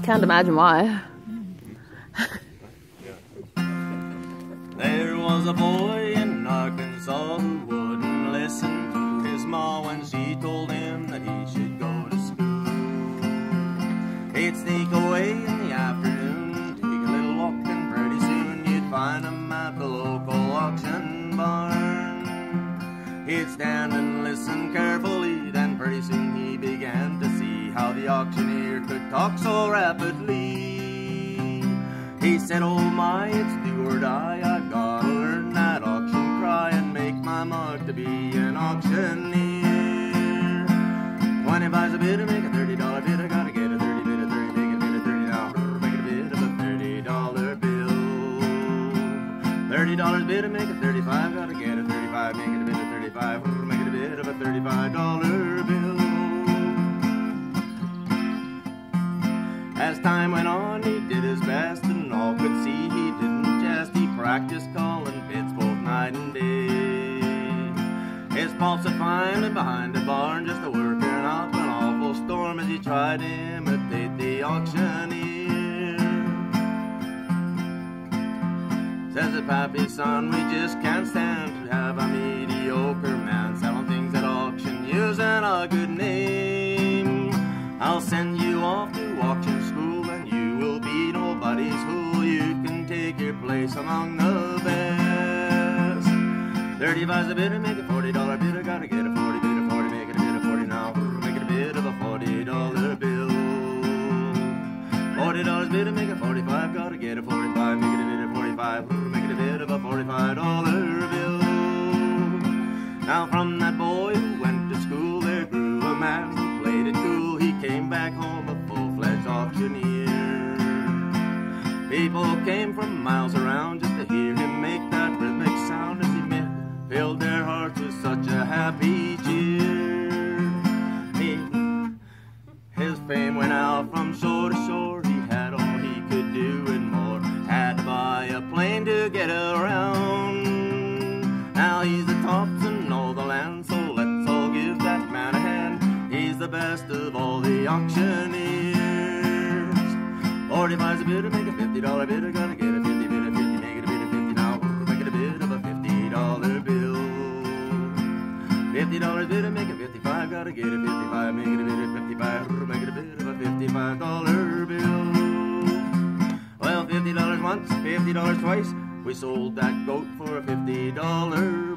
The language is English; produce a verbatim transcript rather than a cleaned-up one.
Can't imagine why. There was a boy in Arkansas who wouldn't listen to his ma when she told him that he should go to school. He'd sneak away in the afternoon, take a little walk, and pretty soon you'd find him at the local auction barn. He'd stand and listen carefully, then pretty soon he began to see how the auctioneer could talk so rapidly. He said, oh my, it's do or die, I've got to learn that auction cry and make my mark to be an auctioneer. Twenty-five's a bid to make a thirty dollar bid, I gotta get a thirty bid of thirty, make a bid of thirty now, make it a bid of a thirty dollar bill. Thirty dollars bid to make a thirty-five, gotta get a thirty-five, make it a bid of thirty-five, make it a bid of a thirty-five dollar bill. As time went on, he did his best, and all could see he didn't jest. He practiced calling bids both night and day. His pulse had finally behind the barn, just a working up an awful storm as he tried to imitate the auctioneer. Says the pappy, son, we just can't stand to have a mediocre man selling things at auction using a good name. I'll send you off to auction school and you will be nobody's fool. You can take your place among the best. Thirty-five's a bid to make a forty dollar bid, I gotta get a forty bid of forty, make it a bid of forty now, make it a bid of a forty dollar bill. Forty dollars bid to make a forty-five, gotta get a forty-five, make it a bid of forty-five, make it a bid of a forty-five dollar bill. Now from that boy who went to school there grew a man who played it cool. He came back home a full-fledged auctioneer. People came from miles around just to hear him make that rhythmic sound as he met, filled their hearts with such a happy cheer. He, his fame went out from shore to shore. He had all he could do and more. Had to buy a plane to get around. Now he's the tops in all the land, so let's all give that man a hand. He's the best of all the auctioneers. Forty-five's a bid to make a fifty dollar bid, I gotta get a fifty bid of fifty, make it a bid of fifty now, make it a bid of a fifty dollar bill. Fifty dollars bid to make a fifty-five, gotta get a fifty-five, make it a bid of fifty-five, make it a bid of a fifty-five dollar bill. Well, fifty dollars once, fifty dollars twice, we sold that goat for a fifty dollar